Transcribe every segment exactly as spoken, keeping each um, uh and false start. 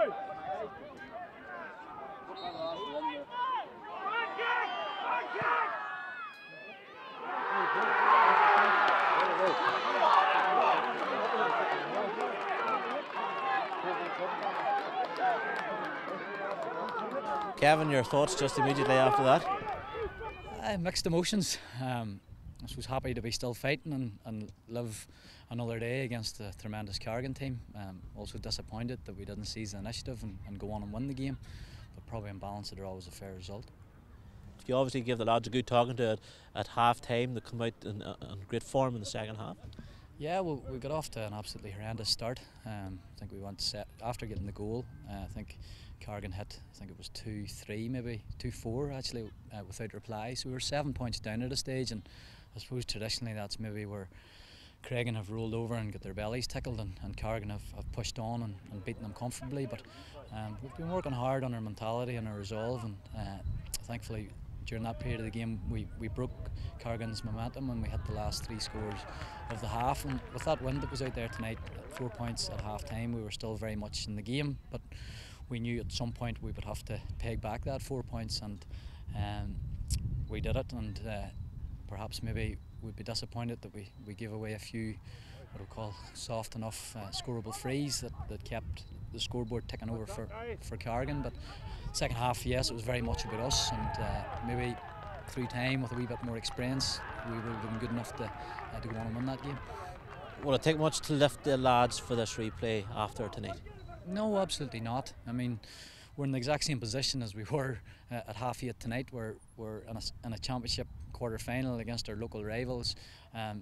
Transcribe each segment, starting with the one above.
Kevin, your thoughts just immediately after that? Uh, mixed emotions. Um, I was happy to be still fighting and, and live another day against a tremendous Cregan team. Um, also disappointed that we didn't seize the initiative and, and go on and win the game, but probably on balance a draw was a fair result. You obviously give the lads a good talking to at, at half time. They come out in, uh, in great form in the second half. Yeah, well, we got off to an absolutely horrendous start. Um, I think we went set after getting the goal. Uh, I think Cregan hit, I think it was two three, maybe two four actually, uh, without reply. So we were seven points down at a stage, and I suppose traditionally that's maybe where Cregan have rolled over and got their bellies tickled, and, and Cregan have, have pushed on and, and beaten them comfortably. But um, we've been working hard on our mentality and our resolve, and uh, thankfully during that period of the game we, we broke Cregan's momentum and we hit the last three scores of the half. And with that wind that was out there tonight, at four points at half time, we were still very much in the game, but we knew at some point we would have to peg back that four points, and um, we did it. And uh, perhaps maybe we'd be disappointed that we, we gave away a few what we call soft enough uh, scoreable frees that, that kept the scoreboard ticking over for, for Cregan. But second half, yes, it was very much about us, and uh, maybe through time with a wee bit more experience we would have been good enough to, uh, to go on and win that game. Will it take much to lift the lads for this replay after tonight? No, absolutely not. I mean, we're in the exact same position as we were uh, at half eight tonight. We're, we're in, a, in a championship quarter final against our local rivals. Um,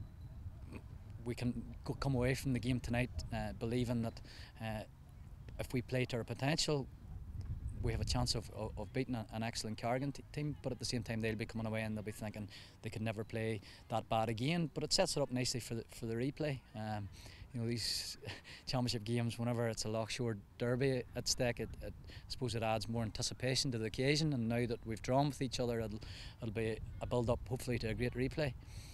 we can go, come away from the game tonight uh, believing that uh, if we play to our potential, we have a chance of, of, of beating a, an excellent Cregan team, but at the same time they'll be coming away and they'll be thinking they could never play that bad again. But it sets it up nicely for the, for the replay. Um, you know, these championship games, whenever it's a Lochshore derby at stake, it, it, I suppose it adds more anticipation to the occasion, and now that we've drawn with each other, it'll, it'll be a build-up hopefully to a great replay.